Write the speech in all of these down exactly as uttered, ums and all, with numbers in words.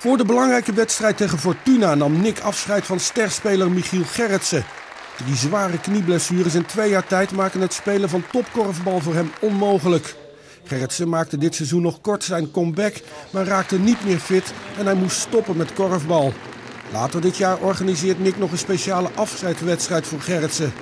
Voor de belangrijke wedstrijd tegen Fortuna nam Nick afscheid van sterspeler Michiel Gerritsen. Drie zware knieblessures in twee jaar tijd maken het spelen van topkorfbal voor hem onmogelijk. Gerritsen maakte dit seizoen nog kort zijn comeback, maar raakte niet meer fit en hij moest stoppen met korfbal. Later dit jaar organiseert Nick nog een speciale afscheidswedstrijd voor Gerritsen.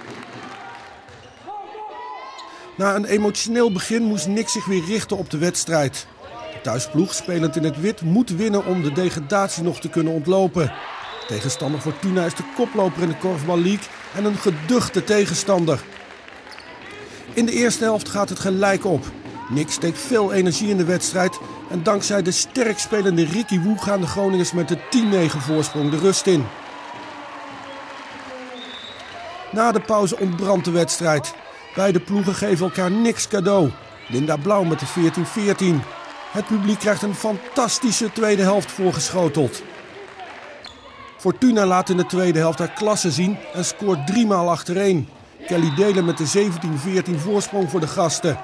Na een emotioneel begin moest Nick zich weer richten op de wedstrijd. De thuisploeg, spelend in het wit, moet winnen om de degradatie nog te kunnen ontlopen. Tegenstander Fortuna is de koploper in de Korfbal League en een geduchte tegenstander. In de eerste helft gaat het gelijk op. Nick steekt veel energie in de wedstrijd en dankzij de sterk spelende Ricky Woe gaan de Groningers met de tien negen voorsprong de rust in. Na de pauze ontbrandt de wedstrijd. Beide ploegen geven elkaar niks cadeau. Linda Blauw met de veertien veertien. Het publiek krijgt een fantastische tweede helft voorgeschoteld. Fortuna laat in de tweede helft haar klasse zien en scoort driemaal achtereen. Kelly Delen met de zeventien veertien voorsprong voor de gasten.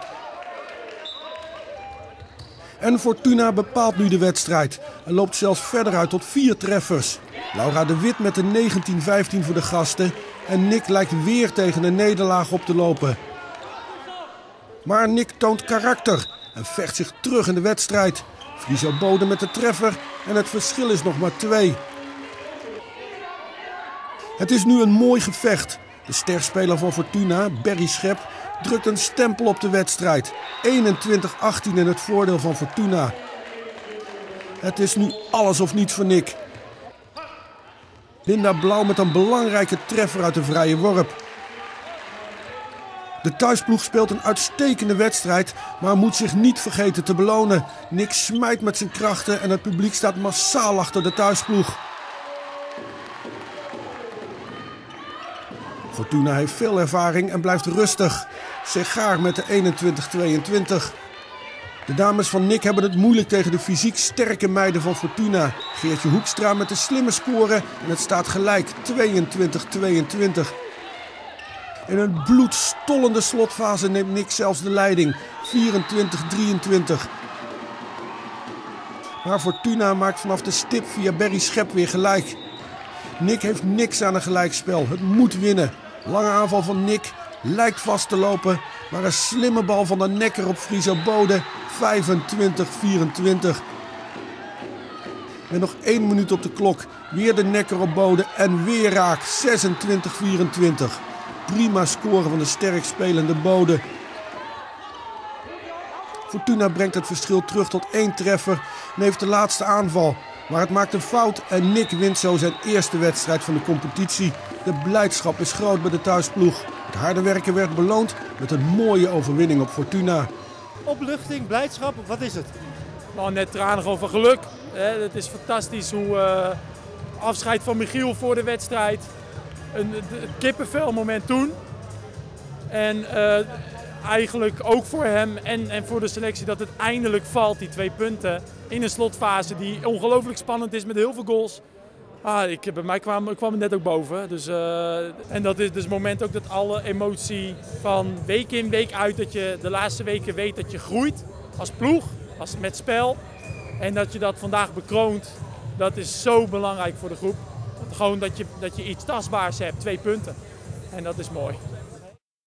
En Fortuna bepaalt nu de wedstrijd en loopt zelfs verder uit tot vier treffers. Laura de Wit met de negentien vijftien voor de gasten en Nick lijkt weer tegen een nederlaag op te lopen. Maar Nick toont karakter en vecht zich terug in de wedstrijd. Friso Bode met de treffer en het verschil is nog maar twee. Het is nu een mooi gevecht. De sterspeler van Fortuna, Berry Schep, drukt een stempel op de wedstrijd. eenentwintig achttien in het voordeel van Fortuna. Het is nu alles of niets voor Nick. Linda Blauw met een belangrijke treffer uit de vrije worp. De thuisploeg speelt een uitstekende wedstrijd, maar moet zich niet vergeten te belonen. Nick smijt met zijn krachten en het publiek staat massaal achter de thuisploeg. Fortuna heeft veel ervaring en blijft rustig. Segaar met de eenentwintig tweeëntwintig. De dames van Nick hebben het moeilijk tegen de fysiek sterke meiden van Fortuna. Geertje Hoekstra met de slimme score en het staat gelijk tweeëntwintig tweeëntwintig. In een bloedstollende slotfase neemt Nick zelfs de leiding, vierentwintig drieëntwintig. Maar Fortuna maakt vanaf de stip via Berry Schep weer gelijk. Nick heeft niks aan een gelijkspel, het moet winnen. Lange aanval van Nick, lijkt vast te lopen, maar een slimme bal van de nekker op Friso Bode, vijfentwintig vierentwintig. Met nog één minuut op de klok, weer de nekker op Bode en weer raak, zesentwintig vierentwintig. Prima score van de sterk spelende Bode. Fortuna brengt het verschil terug tot één treffer en heeft de laatste aanval. Maar het maakt een fout en Nick wint zo zijn eerste wedstrijd van de competitie. De blijdschap is groot bij de thuisploeg. Het harde werken werd beloond met een mooie overwinning op Fortuna. Opluchting, blijdschap, wat is het? Nou, net tranen gewoon van geluk. Het is fantastisch hoe uh, afscheid van Michiel voor de wedstrijd. Een, een kippenvel moment toen. En uh, eigenlijk ook voor hem en, en voor de selectie dat het eindelijk valt, die twee punten. In een slotfase die ongelooflijk spannend is met heel veel goals. Ah, ik, bij mij kwam, kwam het net ook boven. Dus, uh, en dat is dus het moment ook dat alle emotie van week in week uit, dat je de laatste weken weet dat je groeit als ploeg, als, met spel. En dat je dat vandaag bekroont, dat is zo belangrijk voor de groep. Gewoon dat je, dat je iets tastbaars hebt, twee punten. En dat is mooi.